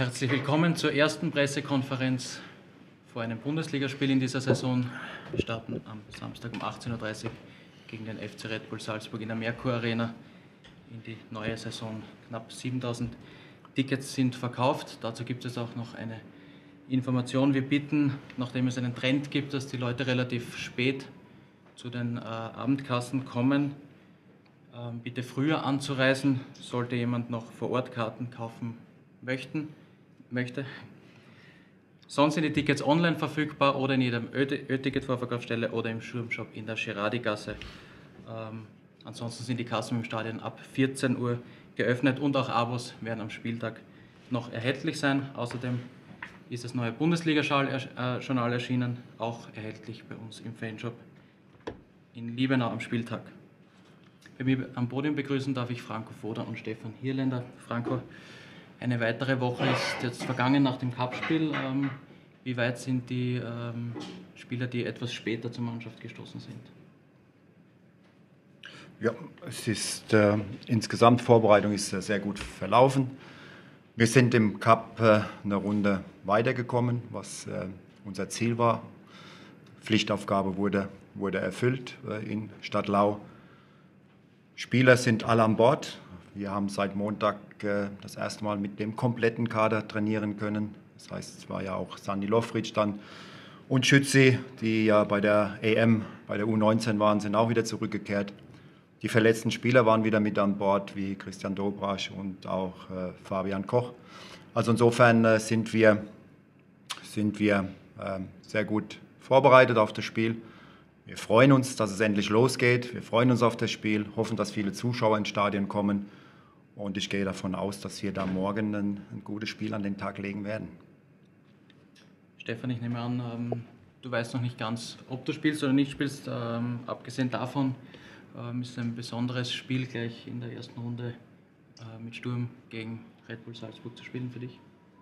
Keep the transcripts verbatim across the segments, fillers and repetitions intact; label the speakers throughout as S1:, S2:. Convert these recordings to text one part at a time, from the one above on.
S1: Herzlich willkommen zur ersten Pressekonferenz vor einem Bundesligaspiel in dieser Saison. Wir starten am Samstag um achtzehn Uhr dreißig gegen den F C Red Bull Salzburg in der Merkur Arena in die neue Saison. Knapp siebentausend Tickets sind verkauft. Dazu gibt es auch noch eine Information. Wir bitten, nachdem es einen Trend gibt, dass die Leute relativ spät zu den äh, Abendkassen kommen, äh, bitte früher anzureisen, sollte jemand noch vor Ort Karten kaufen möchten, möchte. Sonst sind die Tickets online verfügbar oder in jedem Ö-Ticket-Vorverkaufsstelle oder im Sturmshop in der Gerardi-Gasse. Ähm, ansonsten sind die Kassen im Stadion ab vierzehn Uhr geöffnet und auch Abos werden am Spieltag noch erhältlich sein. Außerdem ist das neue Bundesliga-Journal erschienen, auch erhältlich bei uns im Fanshop in Liebenau am Spieltag. Bei mir am Podium begrüßen darf ich Franco Foda und Stefan Hirländer. Franco, eine weitere Woche ist jetzt vergangen nach dem Cup-Spiel. Ähm, wie weit sind die ähm, Spieler, die etwas später zur Mannschaft gestoßen sind?
S2: Ja, es ist äh, insgesamt Vorbereitung ist äh, sehr gut verlaufen. Wir sind im Cup äh, eine Runde weitergekommen, was äh, unser Ziel war. Pflichtaufgabe wurde, wurde erfüllt äh, in Stadtlau. Spieler sind alle an Bord. Wir haben seit Montag äh, das erste Mal mit dem kompletten Kader trainieren können. Das heißt, es war ja auch Sandy Lofric dann und Schützi, die ja bei der E M, bei der U neunzehn waren, sind auch wieder zurückgekehrt. Die verletzten Spieler waren wieder mit an Bord, wie Christian Dobrasch und auch äh, Fabian Koch. Also insofern äh, sind wir, sind wir äh, sehr gut vorbereitet auf das Spiel. Wir freuen uns, dass es endlich losgeht. Wir freuen uns auf das Spiel, hoffen, dass viele Zuschauer ins Stadion kommen. Und ich gehe davon aus, dass wir da morgen ein, ein gutes Spiel an den Tag legen werden.
S1: Stefan, ich nehme an, ähm, du weißt noch nicht ganz, ob du spielst oder nicht spielst. Ähm, abgesehen davon ähm, ist es ein besonderes Spiel gleich in der ersten Runde äh, mit Sturm gegen Red Bull Salzburg zu spielen für dich.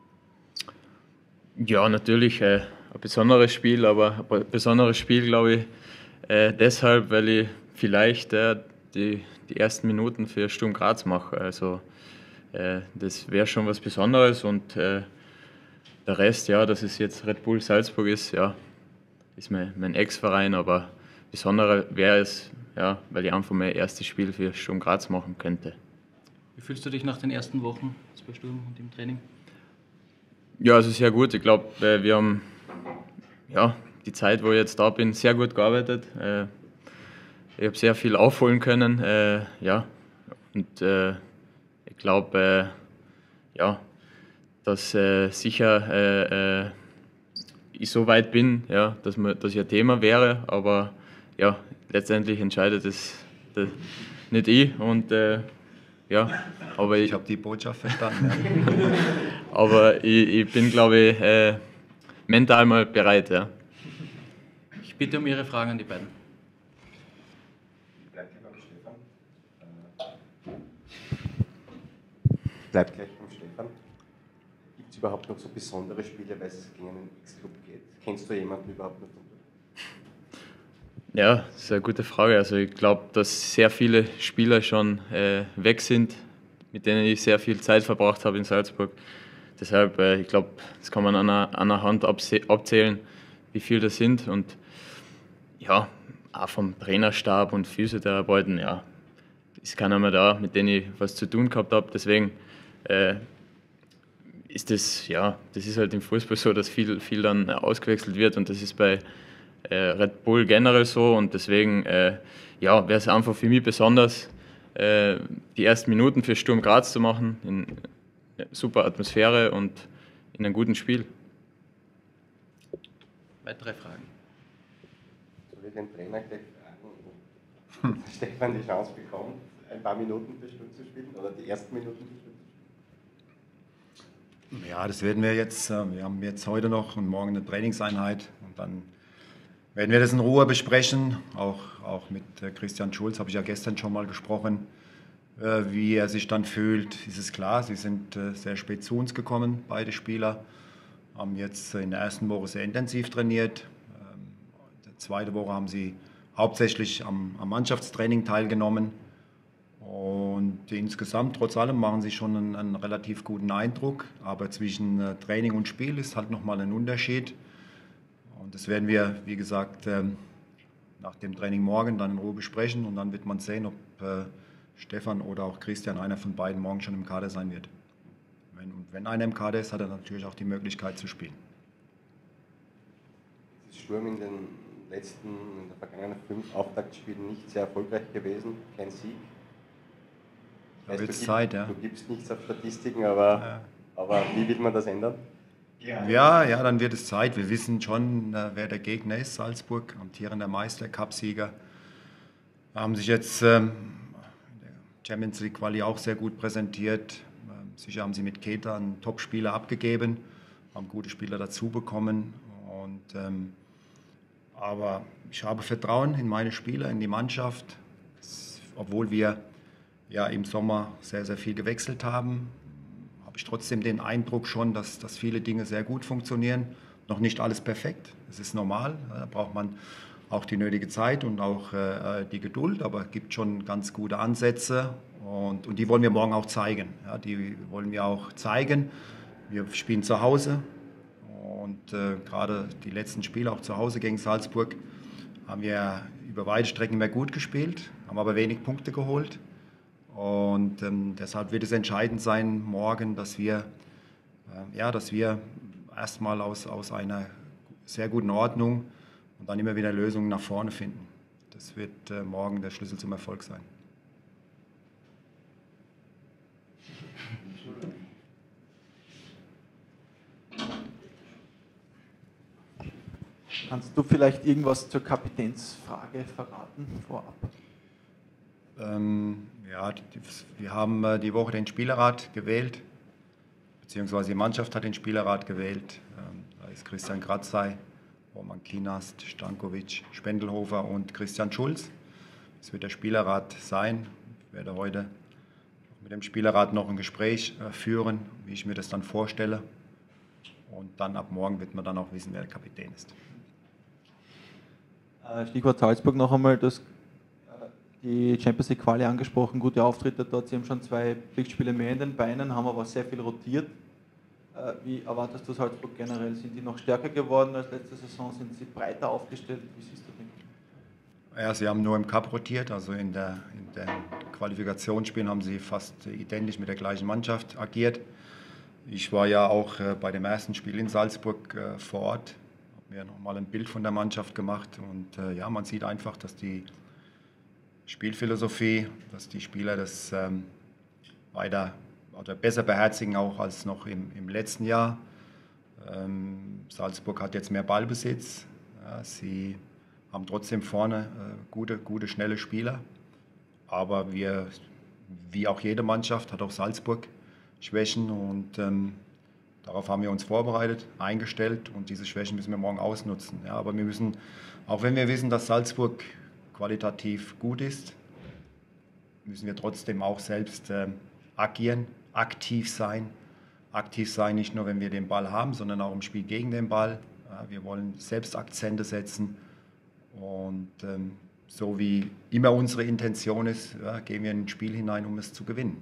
S3: Ja, natürlich äh, ein besonderes Spiel, aber ein besonderes Spiel, glaube ich, äh, deshalb, weil ich vielleicht äh, die, die ersten Minuten für Sturm Graz mache. Also äh, das wäre schon was Besonderes und äh, der Rest, ja, dass es jetzt Red Bull Salzburg ist, ja, ist mein, mein Ex-Verein, aber besonderer wäre es, ja, weil ich einfach mein erstes Spiel für Sturm Graz machen könnte.
S1: Wie fühlst du dich nach den ersten Wochen bei Sturm und im Training?
S3: Ja, also sehr gut. Ich glaube, wir haben ja, die Zeit, wo ich jetzt da bin, sehr gut gearbeitet. Ich habe sehr viel aufholen können. Ja, und ich glaube, ja, dass sicher ich so weit bin, ja, dass, man, dass ich ein Thema wäre. Aber ja, letztendlich entscheidet es nicht ich. Und, Ja, aber ich,
S2: ich habe die Botschaft verstanden. Ja.
S3: aber ich, ich bin, glaube ich, äh, mental mal bereit. Ja.
S1: Ich bitte um Ihre Fragen an die beiden.
S4: Bleibt gleich beim Stefan. Bleibt gleich beim Stefan. Gibt es überhaupt noch so besondere Spiele, weil es gegen einen X-Club geht? Kennst du jemanden überhaupt noch von dort?
S3: Ja, das ist eine gute Frage. Also ich glaube, dass sehr viele Spieler schon äh, weg sind, mit denen ich sehr viel Zeit verbracht habe in Salzburg. Deshalb, äh, ich glaube, das kann man an einer, an einer Hand abzählen, wie viele das sind. Und ja, auch vom Trainerstab und Physiotherapeuten, ja, ist keiner mehr da, mit denen ich was zu tun gehabt habe. Deswegen äh, ist das, ja, das ist halt im Fußball so, dass viel, viel dann ausgewechselt wird und das ist bei Red Bull generell so und deswegen äh, ja, wäre es einfach für mich besonders, äh, die ersten Minuten für Sturm Graz zu machen, in äh, super Atmosphäre und in einem guten Spiel.
S1: Weitere Fragen?
S4: Soll ich den Trainer gleich fragen, ob Stefan die Chance bekommt, ein paar Minuten für Sturm zu spielen oder die ersten Minuten für Sturm zu spielen?
S2: Ja, das werden wir jetzt, äh, wir haben jetzt heute noch und morgen eine Trainingseinheit und dann werden wir das in Ruhe besprechen, auch, auch mit Christian Schulz habe ich ja gestern schon mal gesprochen, äh, wie er sich dann fühlt. Ist es klar, sie sind äh, sehr spät zu uns gekommen, beide Spieler, haben jetzt in der ersten Woche sehr intensiv trainiert. Ähm, in der zweiten Woche haben sie hauptsächlich am, am Mannschaftstraining teilgenommen und Und insgesamt, trotz allem, machen sie schon einen, einen relativ guten Eindruck. Aber zwischen äh, Training und Spiel ist halt nochmal ein Unterschied. Und das werden wir, wie gesagt, ähm, nach dem Training morgen dann in Ruhe besprechen. Und dann wird man sehen, ob äh, Stefan oder auch Christian, einer von beiden, morgen schon im Kader sein wird. Wenn, und wenn einer im Kader ist, hat er natürlich auch die Möglichkeit zu spielen.
S4: Es ist Sturm in den letzten, in der vergangenen fünf Auftaktspielen nicht sehr erfolgreich gewesen, kein Sieg.
S2: Da wird es
S4: du,
S2: Zeit, ja.
S4: Du gibst nichts auf Statistiken, aber, ja. aber wie will man das ändern?
S2: Ja, ja, dann wird es Zeit. Wir wissen schon, wer der Gegner ist, Salzburg, amtierender Meister, Cupsieger. Haben sich jetzt ähm, in der Champions League Quali auch sehr gut präsentiert. Ähm, sicher haben sie mit Keita einen Top-Spieler abgegeben, haben gute Spieler dazu bekommen. Und, ähm, aber ich habe Vertrauen in meine Spieler, in die Mannschaft, das, obwohl wir ja im Sommer sehr, sehr viel gewechselt haben. Habe ich trotzdem den Eindruck schon, dass, dass viele Dinge sehr gut funktionieren. Noch nicht alles perfekt, das ist normal. Da braucht man auch die nötige Zeit und auch äh, die Geduld, aber es gibt schon ganz gute Ansätze und, und die wollen wir morgen auch zeigen. Ja, die wollen wir auch zeigen. Wir spielen zu Hause und äh, gerade die letzten Spiele auch zu Hause gegen Salzburg haben wir über weite Strecken mehr gut gespielt, haben aber wenig Punkte geholt. Und ähm, deshalb wird es entscheidend sein morgen, dass wir, äh, ja, dass wir erstmal aus, aus einer sehr guten Ordnung und dann immer wieder Lösungen nach vorne finden. Das wird äh, morgen der Schlüssel zum Erfolg sein.
S5: Kannst du vielleicht irgendwas zur Kapitänsfrage verraten vorab?
S2: Ähm, ja, die, wir haben äh, die Woche den Spielerrat gewählt, beziehungsweise die Mannschaft hat den Spielerrat gewählt. Ähm, da ist Christian Gratzey, Roman Kienast, Stankovic, Spendelhofer und Christian Schulz. Das wird der Spielerrat sein. Ich werde heute mit dem Spielerrat noch ein Gespräch äh, führen, wie ich mir das dann vorstelle. Und dann ab morgen wird man dann auch wissen, wer der Kapitän ist.
S5: Stichwort Salzburg noch einmal, das, die Champions League Quali angesprochen, gute Auftritte dort. Sie haben schon zwei Pflichtspiele mehr in den Beinen, haben aber sehr viel rotiert. Wie erwartest du Salzburg generell? Sind die noch stärker geworden als letzte Saison? Sind sie breiter aufgestellt? Wie siehst du den?
S2: Ja, sie haben nur im Cup rotiert, also in der, in den Qualifikationsspielen haben sie fast identisch mit der gleichen Mannschaft agiert. Ich war ja auch bei dem ersten Spiel in Salzburg vor Ort. Mir nochmal ein Bild von der Mannschaft gemacht und äh, ja, man sieht einfach, dass die Spielphilosophie, dass die Spieler das ähm, weiter oder besser beherzigen auch als noch im, im letzten Jahr. Ähm, Salzburg hat jetzt mehr Ballbesitz, ja, sie haben trotzdem vorne äh, gute, gute, schnelle Spieler, aber wir, wie auch jede Mannschaft, hat auch Salzburg Schwächen und ähm, darauf haben wir uns vorbereitet, eingestellt und diese Schwächen müssen wir morgen ausnutzen. Ja, aber wir müssen, auch wenn wir wissen, dass Salzburg qualitativ gut ist, müssen wir trotzdem auch selbst äh, agieren, aktiv sein. Aktiv sein nicht nur, wenn wir den Ball haben, sondern auch im Spiel gegen den Ball. Ja, wir wollen selbst Akzente setzen und ähm, so wie immer unsere Intention ist, ja, gehen wir in ein Spiel hinein, um es zu gewinnen.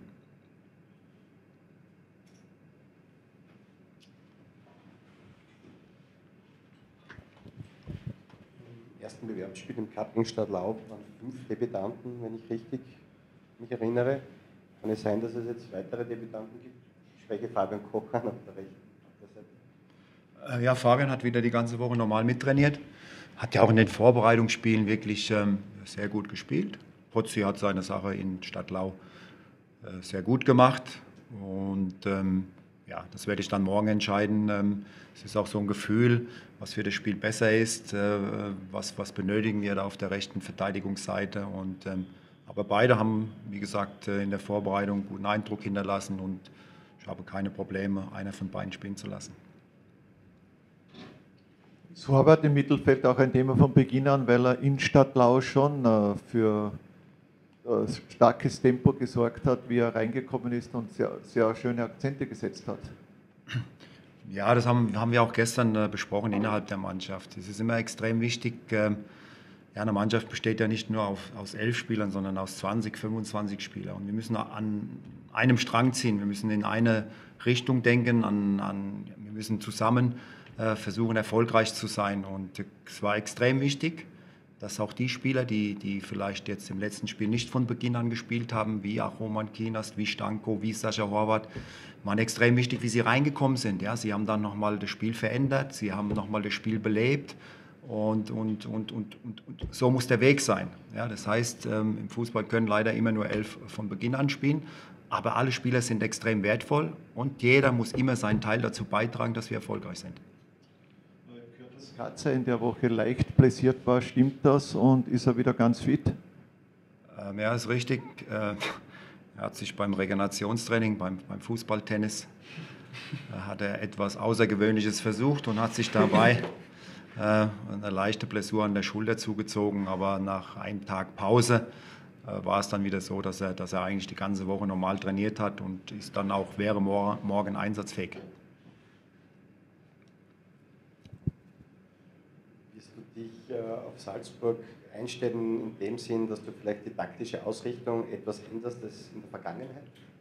S4: Ersten Bewerbsspiel im Cup in Stadlau waren fünf Debütanten, wenn ich richtig mich erinnere. Kann es sein, dass es jetzt weitere Debütanten gibt? Ich spreche Fabian Koch an auf der rechten Seite.
S2: Ja, Fabian hat wieder die ganze Woche normal mittrainiert. Hat ja auch in den Vorbereitungsspielen wirklich ähm, sehr gut gespielt. Pozzi hat seine Sache in Stadlau äh, sehr gut gemacht. Und ähm, ja, das werde ich dann morgen entscheiden. Ähm, es ist auch so ein Gefühl, was für das Spiel besser ist, äh, was, was benötigen wir da auf der rechten Verteidigungsseite. Und, ähm, aber beide haben, wie gesagt, in der Vorbereitung einen guten Eindruck hinterlassen und ich habe keine Probleme, einer von beiden spielen zu lassen.
S5: Sorbat im Mittelfeld auch ein Thema von Beginn an, weil er in Stadlau schon äh, für äh, starkes Tempo gesorgt hat, wie er reingekommen ist und sehr, sehr schöne Akzente gesetzt hat.
S2: Ja, das haben, haben wir auch gestern äh, besprochen innerhalb der Mannschaft. Es ist immer extrem wichtig, äh, ja, eine Mannschaft besteht ja nicht nur auf, aus elf Spielern, sondern aus zwanzig, fünfundzwanzig Spielern. Und wir müssen an einem Strang ziehen. Wir müssen in eine Richtung denken. An, an, wir müssen zusammen äh, versuchen, erfolgreich zu sein. Und es war extrem wichtig, dass auch die Spieler, die, die vielleicht jetzt im letzten Spiel nicht von Beginn an gespielt haben, wie auch Roman Kienast, wie Stanko, wie Sascha Horvath, waren extrem wichtig, wie sie reingekommen sind. Ja, sie haben dann nochmal das Spiel verändert, sie haben nochmal das Spiel belebt. Und, und, und, und, und, und so muss der Weg sein. Ja, das heißt, ähm, im Fußball können leider immer nur elf von Beginn an spielen, aber alle Spieler sind extrem wertvoll und jeder muss immer seinen Teil dazu beitragen, dass wir erfolgreich sind.
S5: Dass Katzer in der Woche leicht blessiert war, stimmt das und ist er wieder ganz fit?
S2: Ähm, ja, ist richtig. Äh, er hat sich beim Regenerationstraining, beim, beim Fußballtennis, äh, hat er etwas Außergewöhnliches versucht und hat sich dabei eine leichte Blessur an der Schulter zugezogen, aber nach einem Tag Pause äh, war es dann wieder so, dass er, dass er eigentlich die ganze Woche normal trainiert hat und ist dann auch wäre morgen, morgen einsatzfähig.
S4: Wirst du dich äh, auf Salzburg einstellen in dem Sinn, dass du vielleicht die taktische Ausrichtung etwas änderst als in der Vergangenheit?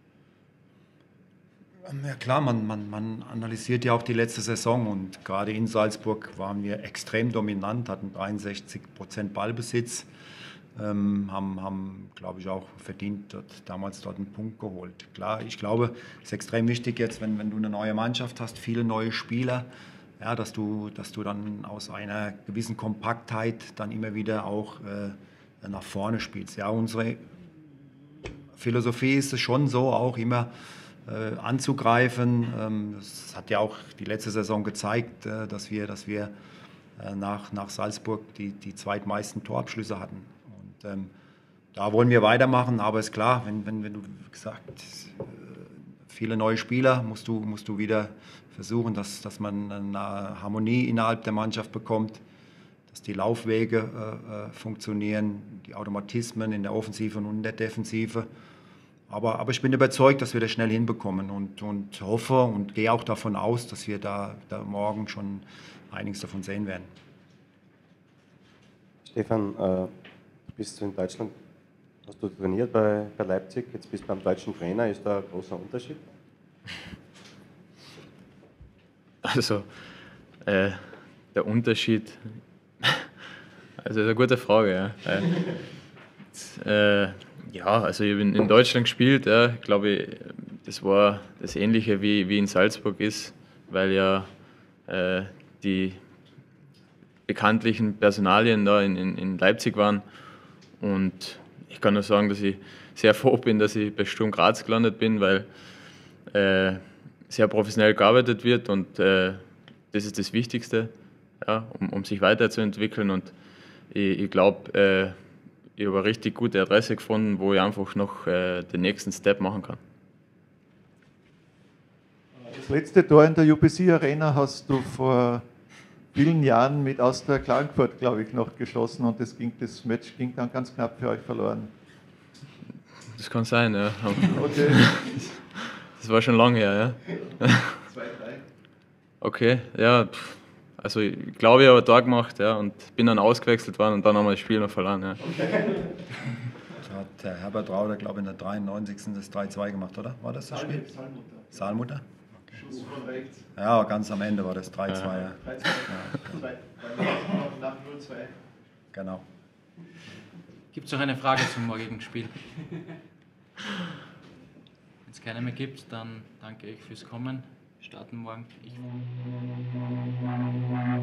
S2: Ja klar, man, man, man analysiert ja auch die letzte Saison und gerade in Salzburg waren wir extrem dominant, hatten dreiundsechzig Prozent Ballbesitz, ähm, haben, haben glaube ich, auch verdient dort, damals dort einen Punkt geholt. Klar, ich glaube, es ist extrem wichtig jetzt, wenn, wenn du eine neue Mannschaft hast, viele neue Spieler, ja, dass du, dass du dann aus einer gewissen Kompaktheit dann immer wieder auch äh, nach vorne spielst. Ja, unsere Philosophie ist es schon so, auch immer Äh, anzugreifen. Ähm, das hat ja auch die letzte Saison gezeigt, äh, dass wir, dass wir äh, nach, nach Salzburg die, die zweitmeisten Torabschlüsse hatten. Und ähm, da wollen wir weitermachen, aber ist klar, wenn, wenn, wenn du, wie gesagt, äh, viele neue Spieler, musst du, musst du wieder versuchen, dass, dass man eine Harmonie innerhalb der Mannschaft bekommt, dass die Laufwege äh, funktionieren, die Automatismen in der Offensive und in der Defensive. Aber, aber ich bin überzeugt, dass wir das schnell hinbekommen und, und hoffe und gehe auch davon aus, dass wir da, da morgen schon einiges davon sehen werden.
S4: Stefan, äh, du bist in Deutschland, hast du trainiert bei, bei Leipzig, jetzt bist du beim deutschen Trainer, ist da ein großer Unterschied?
S3: Also, äh, der Unterschied, also das ist eine gute Frage, ja. Äh, äh, Ja, also ich habe in Deutschland gespielt, ja, ich glaube, das war das Ähnliche wie, wie in Salzburg ist, weil ja äh, die bekanntlichen Personalien da in, in, in Leipzig waren und ich kann nur sagen, dass ich sehr froh bin, dass ich bei Sturm Graz gelandet bin, weil äh, sehr professionell gearbeitet wird und äh, das ist das Wichtigste, ja, um, um sich weiterzuentwickeln und ich, ich glaube, äh, ich habe eine richtig gute Adresse gefunden, wo ich einfach noch äh, den nächsten Step machen kann.
S5: Das letzte Tor in der U B C Arena hast du vor vielen Jahren mit Austria Klagenfurt, glaube ich, noch geschossen und das, ging, das Match ging dann ganz knapp für euch verloren.
S3: Das kann sein, ja.
S5: Okay.
S3: Das war schon lange her, ja.
S5: zwei drei.
S3: Okay, ja. Also ich glaube, ich habe ein Tor gemacht, ja, und bin dann ausgewechselt worden und dann haben wir das Spiel noch verloren. Ja.
S2: Da hat der Herbert Rauder, glaube ich, in der dreiundneunzigsten das drei zwei gemacht, oder? War das das Spiel?
S5: Salmutter.
S2: Saalmutter? Okay.
S5: Schuss von rechts.
S2: Ja, ganz am Ende war das drei zwei. Ja.
S5: drei zwei. Nach null zwei.
S2: Genau.
S1: Gibt es noch eine Frage zum morgigen Spiel? Wenn es keine mehr gibt, dann danke ich fürs Kommen. Wir starten morgen. Ich